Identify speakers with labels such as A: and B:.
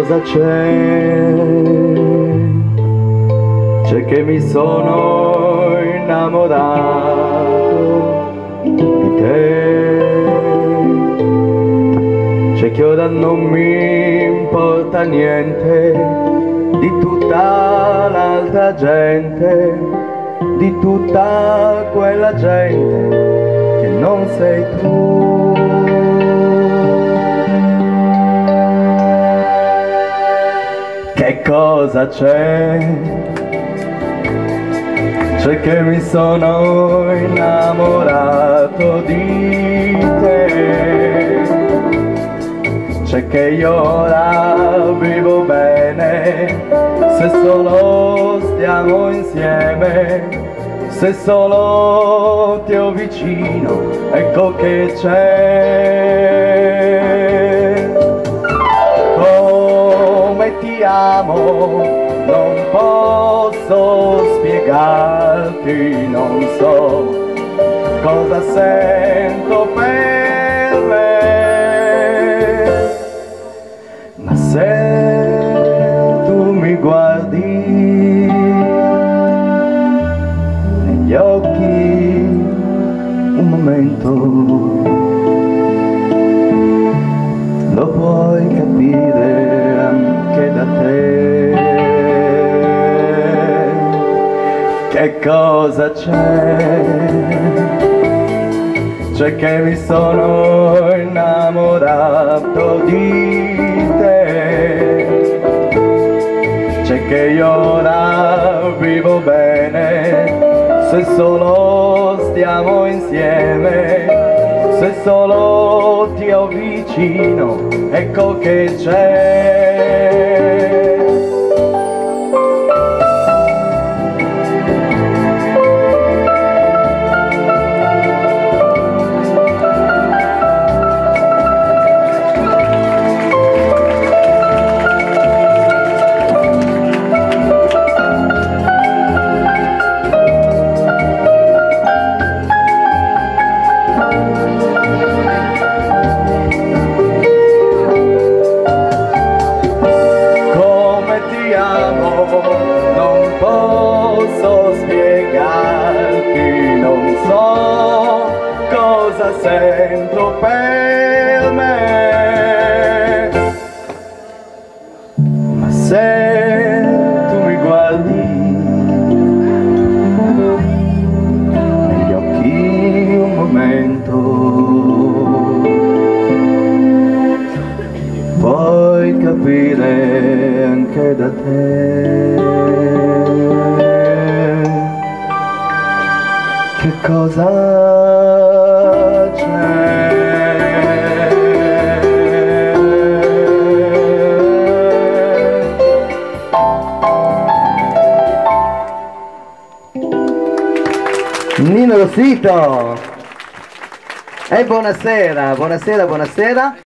A: cosa c'è? C'è che mi sono innamorato di te. C'è che ora non mi importa niente di tutta l'altra gente, di tutta quella gente che non sei tu. Che cosa c'è? C'è che mi sono innamorato di te. C'è che io ora vivo bene se solo stiamo insieme, se solo ti ho vicino, ecco che c'è. Come ti amo, non posso spiegarti, non so cosa sento per me. Ma se tu mi guardi negli occhi un momento, lo puoi capire anche da te. Che cosa c'è? C'è che mi sono innamorato di te. C'è che io ora vivo bene se solo stiamo insieme, se solo ti ho vicino, ecco che c'è. Non posso spiegarti, non so cosa sento per me. Ma se tu mi guardi negli occhi un momento, puoi capire anche da te che cosa c'è. Nino Rossito, e buonasera, buonasera, buonasera.